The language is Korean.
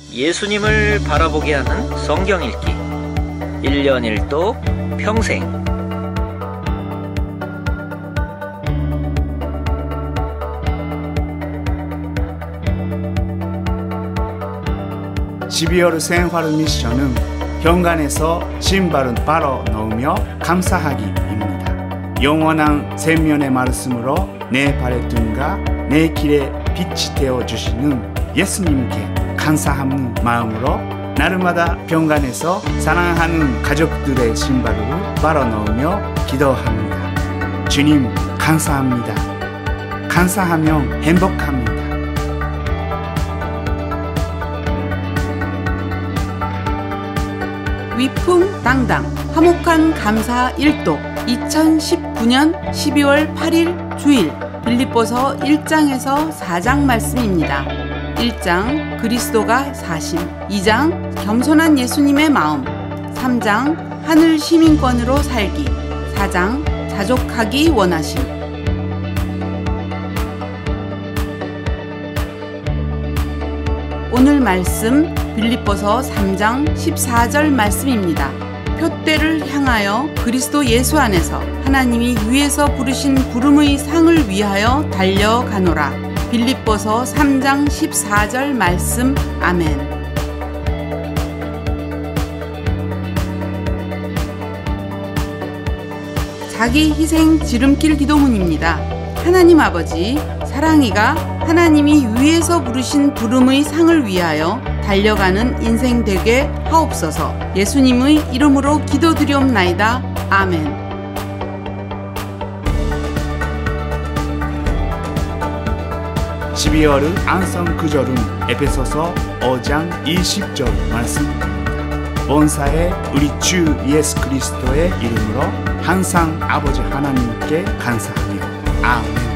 예수님을 바라보게 하는 성경 읽기 1년 1독 평생. (12월) 생활 미션은 현관에서 신발을 바로 넣으며 감사하기입니다. 영원한 생명의 말씀으로 내 발의 등과 내 길에 빛이 되어 주시는 예수님께 감사하는 마음으로 날마다 현관에서 사랑하는 가족들의 신발을 바로 넣으며 기도합니다. 주님 감사합니다. 감사하면 행복합니다. 위풍당당 화목한 감사 1독 2019년 12월 8일 주일 빌립보서 1장에서 4장 말씀입니다. 1장 그리스도가 사심, 2장 겸손한 예수님의 마음, 3장 하늘 시민권으로 살기, 4장 자족하기 원하심. 오늘 말씀 빌립보서 3장 14절 말씀입니다. 표대를 향하여 그리스도 예수 안에서 하나님이 위에서 부르신 부름의 상을 위하여 달려가노라. 빌립보서 3장 14절 말씀. 아멘. 자기 희생 지름길 기도문입니다. 하나님 아버지, 사랑이가 하나님이 위에서 부르신 부름의 상을 위하여 달려가는 인생 되게 하옵소서. 예수님의 이름으로 기도드리옵나이다. 아멘. 12월 안성 구절은 에베소서 5장 20절 말씀입니다. 본사의 우리 주 예수 그리스도의 이름으로 항상 아버지 하나님께 감사하며 아멘.